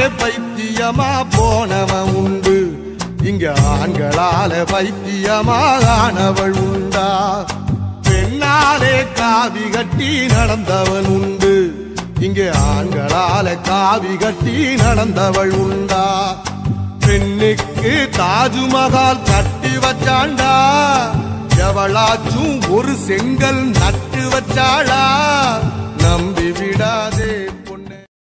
பைத்தியமா போனவன் உண்டு, இங்க ஆண்களால பைத்தியமானவள் உண்டா? பெண்ணாலே காவி கட்டி நடந்தவன் உண்டு, இங்கே ஆண்களால காவி கட்டி நடந்தவள் உண்டா? பெண்ணுக்கு தாஜ்மஹால் கட்டி வச்சாண்டா, எவளாச்சும் ஒரு செங்கல் நட்டு வச்சாளா? நம்பி விடாதே.